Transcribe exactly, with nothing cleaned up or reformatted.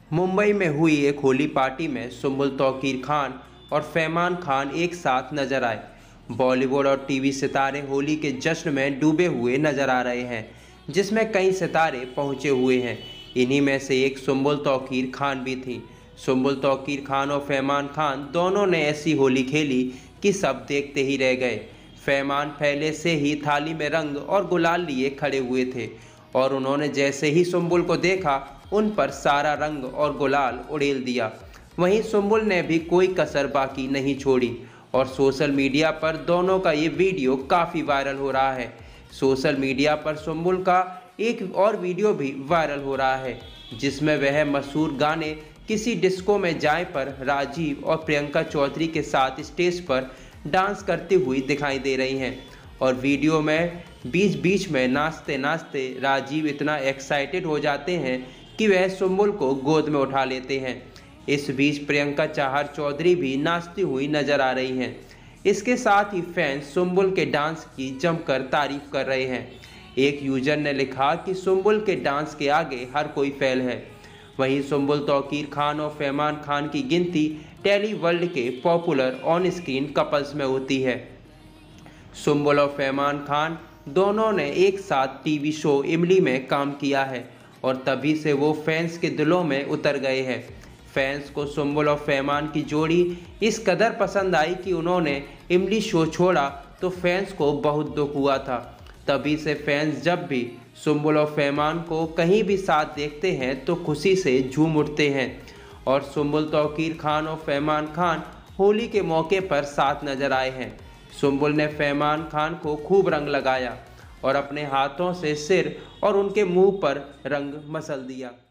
मुंबई में हुई एक होली पार्टी में सुम्बुल तौकीर खान और फैमान खान एक साथ नजर आए। बॉलीवुड और टीवी सितारे होली के जश्न में डूबे हुए नजर आ रहे हैं, जिसमें कई सितारे पहुंचे हुए हैं। इन्हीं में से एक सुम्बुल तौकीर खान भी थी। सुम्बुल तौकीर खान और फैमान खान दोनों ने ऐसी होली खेली कि सब देखते ही रह गए। फैमान पहले से ही थाली में रंग और गुलाल लिए खड़े हुए थे और उन्होंने जैसे ही सुम्बुल को देखा, उन पर सारा रंग और गुलाल उड़ेल दिया। वहीं सुम्बुल ने भी कोई कसर बाकी नहीं छोड़ी और सोशल मीडिया पर दोनों का ये वीडियो काफ़ी वायरल हो रहा है। सोशल मीडिया पर सुम्बुल का एक और वीडियो भी वायरल हो रहा है, जिसमें वह मशहूर गाने किसी डिस्को में जाए पर राजीव और प्रियंका चौधरी के साथ स्टेज पर डांस करती हुई दिखाई दे रही हैं। और वीडियो में बीच बीच में नाचते नाचते राजीव इतना एक्साइटेड हो जाते हैं कि वह सुम्बुल को गोद में उठा लेते हैं। इस बीच प्रियंका चाहर चौधरी भी नाचती हुई नजर आ रही हैं। इसके साथ ही फैंस सुम्बुल के डांस की जमकर तारीफ कर रहे हैं। एक यूजर ने लिखा कि सुम्बुल के डांस के आगे हर कोई फेल है। वहीं सुम्बुल तौकीर खान और फैमान खान की गिनती टेली वर्ल्ड के पॉपुलर ऑन स्क्रीन कपल्स में होती है। सुम्बुल और फैमान खान दोनों ने एक साथ टीवी शो इमली में काम किया है और तभी से वो फैंस के दिलों में उतर गए हैं। फैंस को सुम्बुल और फैमान की जोड़ी इस कदर पसंद आई कि उन्होंने इमली शो छोड़ा तो फैंस को बहुत दुख हुआ था। तभी से फैंस जब भी सुम्बुल और फैमान को कहीं भी साथ देखते हैं तो खुशी से झूम उठते हैं। और सुम्बुल तौकीर खान और फैमान खान होली के मौके पर साथ नजर आए हैं। सुम्बुल ने फैमान खान को खूब रंग लगाया और अपने हाथों से सिर और उनके मुंह पर रंग मसल दिया।